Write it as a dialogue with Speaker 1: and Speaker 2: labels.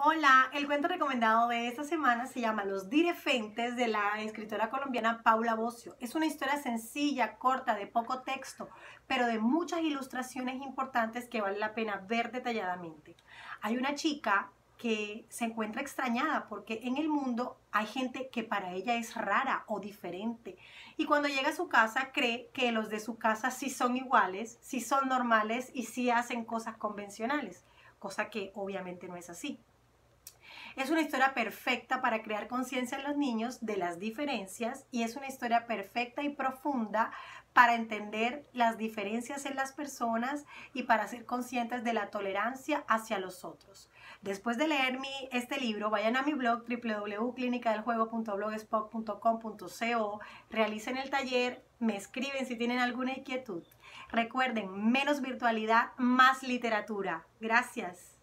Speaker 1: Hola, el cuento recomendado de esta semana se llama Los Direfentes de la escritora colombiana Paula Bocio. Es una historia sencilla, corta, de poco texto, pero de muchas ilustraciones importantes que vale la pena ver detalladamente. Hay una chica que se encuentra extrañada porque en el mundo hay gente que para ella es rara o diferente, y cuando llega a su casa cree que los de su casa sí son iguales, sí son normales y sí hacen cosas convencionales, cosa que obviamente no es así. Es una historia perfecta para crear conciencia en los niños de las diferencias, y es una historia perfecta y profunda para entender las diferencias en las personas y para ser conscientes de la tolerancia hacia los otros. Después de leer este libro, vayan a mi blog www.clinicadeljuego.blogspot.com.co, realicen el taller, me escriben si tienen alguna inquietud. Recuerden, menos virtualidad, más literatura. Gracias.